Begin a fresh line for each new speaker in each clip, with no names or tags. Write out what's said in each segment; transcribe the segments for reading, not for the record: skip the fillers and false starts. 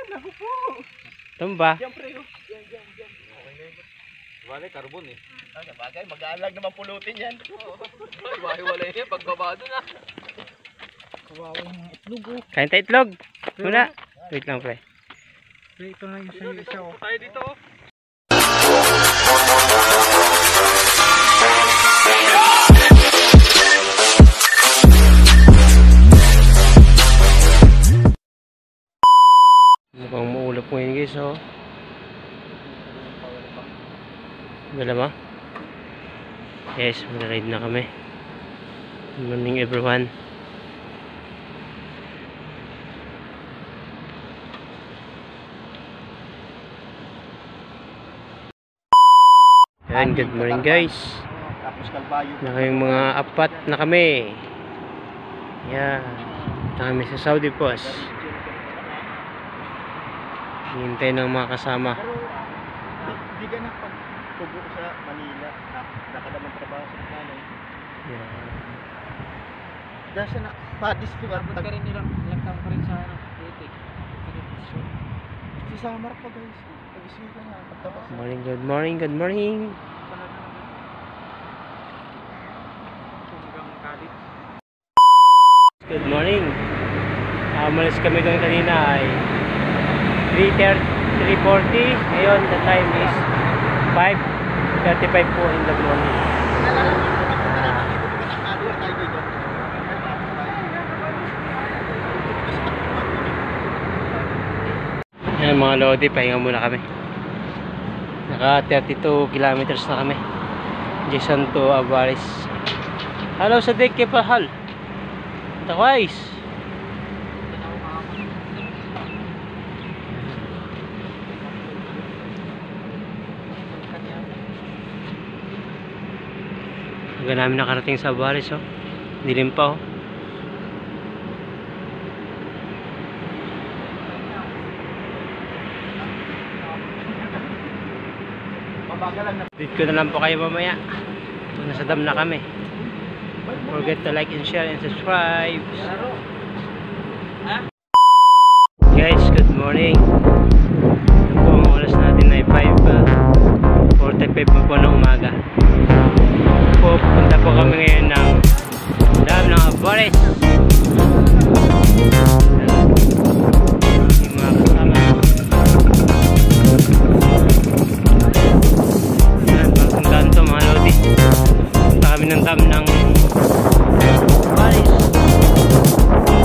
Naku po.
Tumba.
Diyan pre. Diyan. Okay na yun. Wala carbon eh. Sabagay, mag-aalag naman pulutin yan. Iwahiwalay niya, pagbaba doon ah. Kawawang itlog oh.
Kain tayo itlog. Muna. Wait lang pre.
Ito na yung sa'yo isa oh. Tayo dito oh.
Mukhang maulap ngayon guys oh. Wala ba? Yes, mag-ride na kami. Good morning everyone. Yan, good morning guys. Naka yung mga apat na kami. Yan. Kami sa Saudi Post. Hintay ng mga kasama.
Hindi ka na pagtubo sa Manila. Nakadamang trabaho sa kanay.
Yan.
Dahil sa padis ko ka rin nilang taon pa rin sa Etik. Si Samar pa guys. Pag-isip ka na.
Morning, good morning, good morning. Good morning. Umalis kami doon kanina ay 3:40. Ngayon the time is 5:35 po in the morning. Yan mga lodi, pahinga muna kami. Naka 32 kilometers na kami. Jason to Avaris. Hello sa Dek Kepahal. Tawais. Hanggang namin nakarating sa Avaris oh. Dilim pa oh. Dito na lang po kayo mamaya. Nasa dam na kami. Don't forget to like and share and subscribe. Guys, good morning. Ito po ang oras natin ay 5:45 po ng umaga. Punta po kami ngayon ng dam ng Avaris. Yung mga kasama. Puntahan to mga lodi. Punta kami ng dam ng Avaris.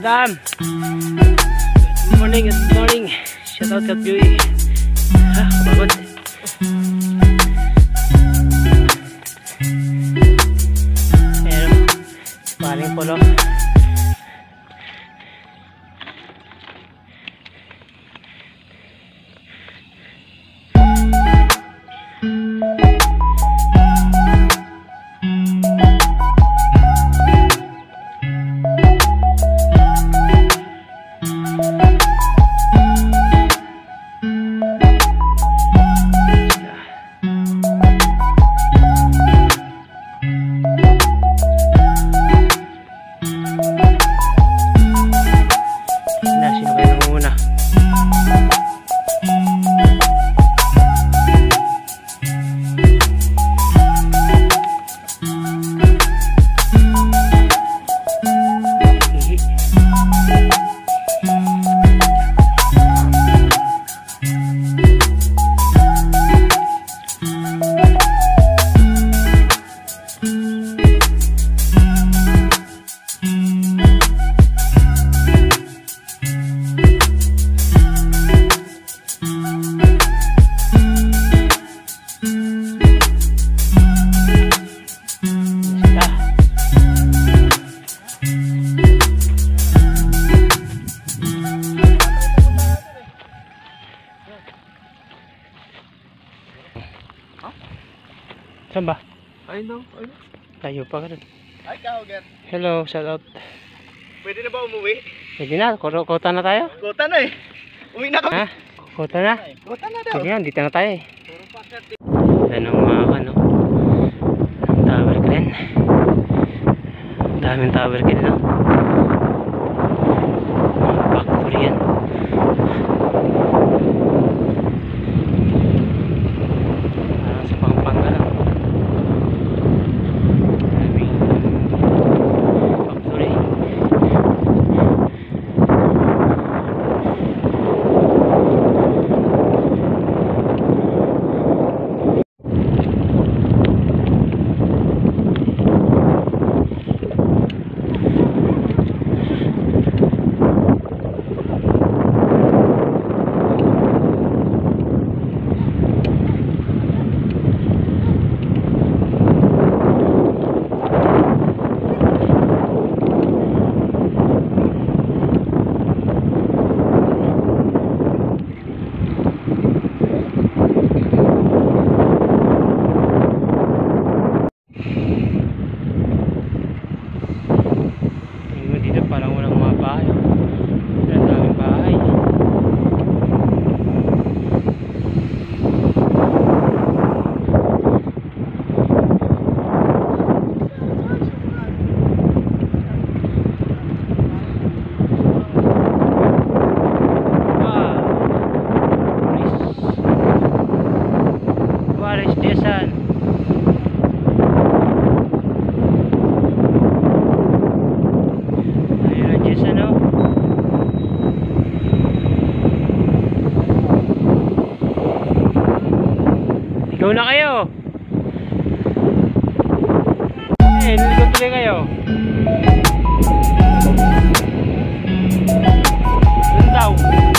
Sam. Good morning, good morning. Shout out Kat Joey. Pagod. Ayan, paling polo. Saan ba?
Ayun daw.
Tayo pa ka rin.
Ay, Kauger.
Hello, shout out.
Pwede na ba umuwi?
Sige na, kota na tayo.
Kota na eh. Uwi na kami.
Ha? Kota na?
Kota na daw.
Sige na, dito na tayo eh. Yan ang mga ano. Ang tower crane. Daming tower crane no? Factory yan. Parang sa Pampanga lang. Daming factory. Dito parang walang mga bahay. Ang daming bahay. What is this one? Ano? Ikaw na kayo. Ligaw tuloy kayo. Doon daw.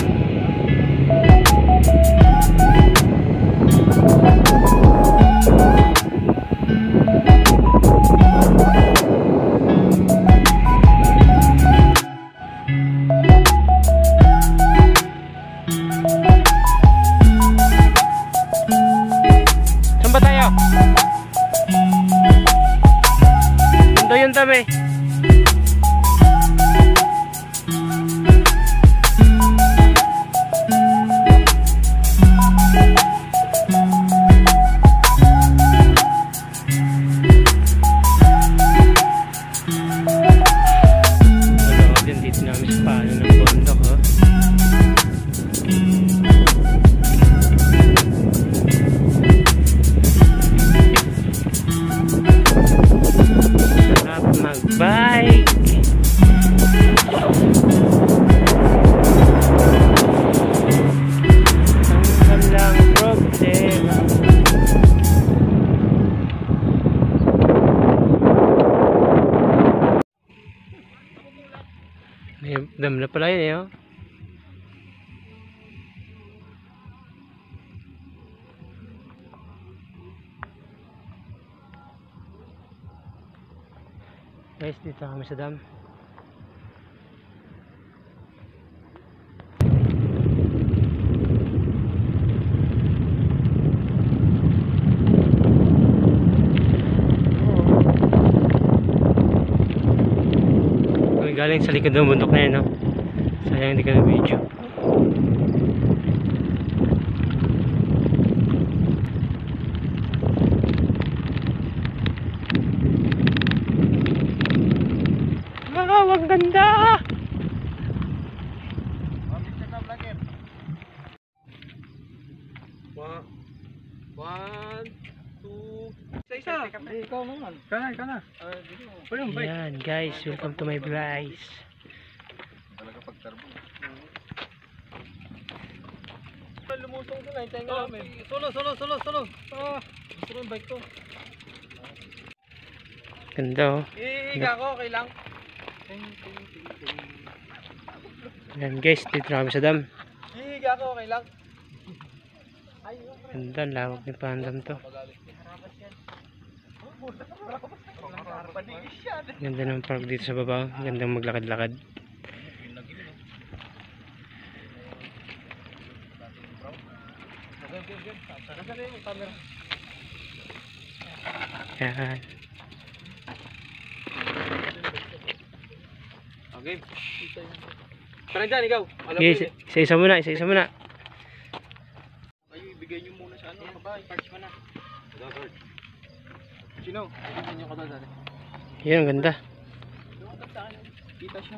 Saan ba tayo? Ito yung tabi. Dito namin sa paano ng bundok oh. Sarap mag Dam na pala yun eh, oh. Guys, dito kami sa dam. Kami galing sa likod ng bundok na yun, no? Sayang hindi ka na video. Wow, ang ganda!
One, two, isa. Ikaw naman. Kana.
Yan guys, welcome to my vlog.
Talaga pagtarbo. Lumusong ko na, hintayin ka namin. Solo. Gusto ko yung bike ko.
Ganda, oh.
Iiga ko, okay lang.
Yan guys, dito na kami sa dam.
Iiga ko, okay lang.
Ganda, lawak ni Pandam to. Ganda ng park dito sa baba. Gandang maglakad-lakad. Yan.
Okay. Parang dyan, ikaw.
Okay, isa-isa muna.
Kayo, ibigay nyo muna sa ano, kabay. Parts mo na. Sino? Ibigay nyo ka doon dati.
Yan, ang ganda.
Kita siya.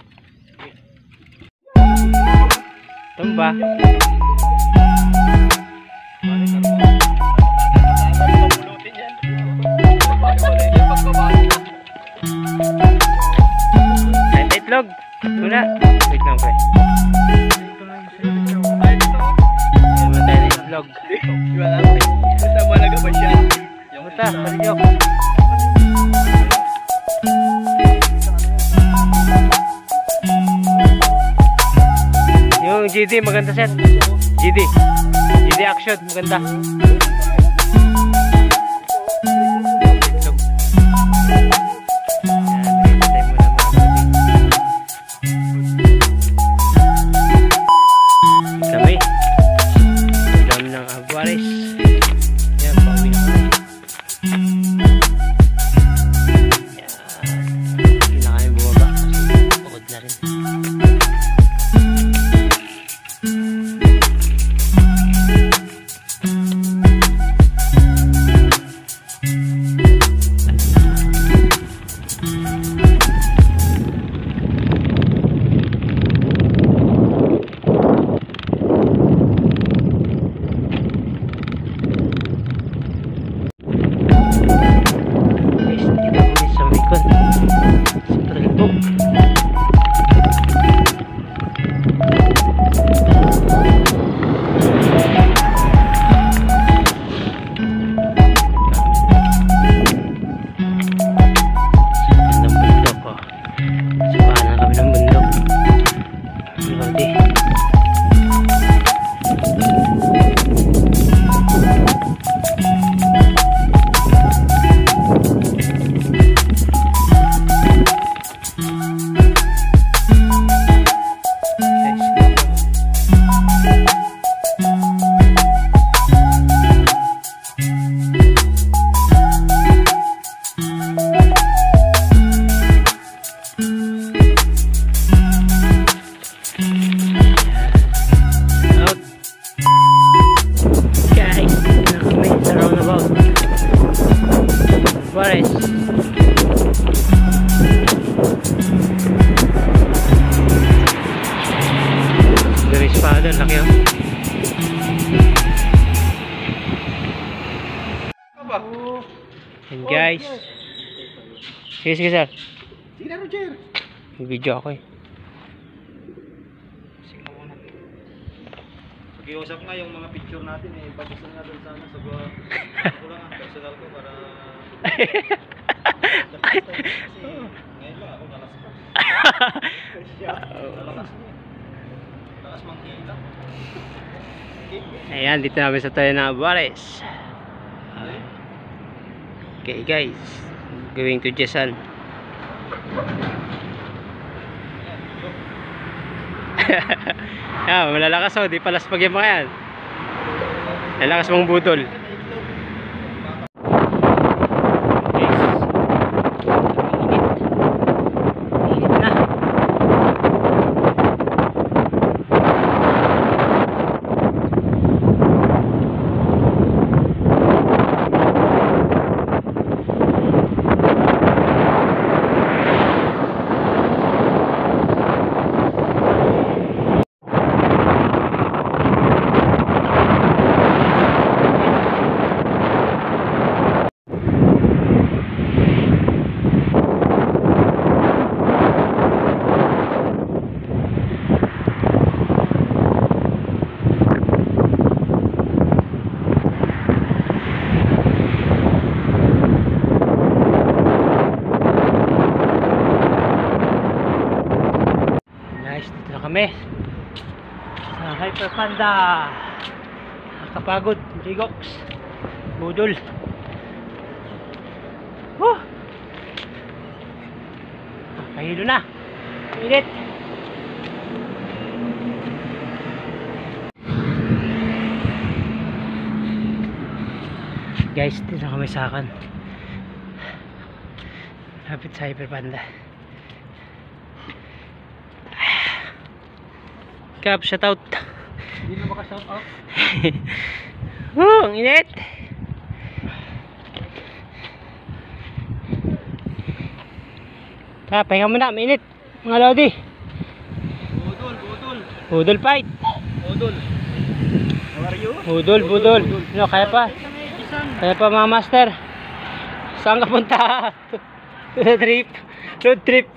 Tumba. Kahit itlog. Muna. Wait lang, pre. Muna tayo na itlog.
Wala ko. Basta malaga ba siya?
Buta, palinyok. Yung GD, maganda set. GD action, maganda. Kami ulam ng Aguares. Yan, pauwi na kami. Yan, hindi na kami bumaba kasi pagod na rin. Aguares. Dari espada, laki oh. And guys. Sige sir.
Sige na, Roger.
May video ako eh.
Pag-iusap nga yung mga picture natin eh. Pagusto nga doon sana sa ako lang ang personal ko para kasi ngayon lang ako nalaspas. Lakas mangkila.
Ayan, dito namin sa tayo na Abuales. Okay guys, going to Jesan. Ah, malalakas oh, di palaspag yung mga yan. Lalakas mong budol. Guys, init. Init na. Guys, dito na kami sa Hyper Panda. Nakakapagod, Jigox, budol. Kahilo na. Init. Guys, dito na kami sa akin. Lapit sa Hyper Panda. Kap, shoutout.
Hindi na maka-shoutout.
Ang init. Pahinga muna, mainit. Mga lodi.
Budol.
Budol fight.
Budol. How are you?
Budol. Ano, kaya pa? Kaya pa mga master. Saan ka punta? Road trip.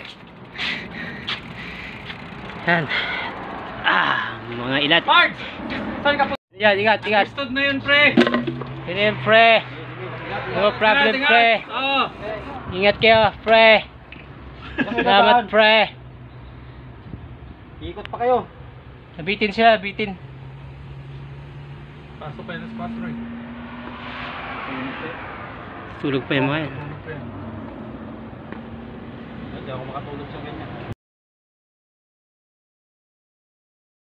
Yan. Mga ilat.
Marge! Saan ka po?
Yan, ingat.
Stood na yun, pre.
Yun yun, pre. No problem, pre.
Oo.
Ingat kayo, pre. Salamat, pre.
Ikot pa kayo.
Nabitin sila, bitin.
Pasok kayo ng spot, pre.
Tulog pa yung mga yan.
Hindi ako makatulog sa ganyan.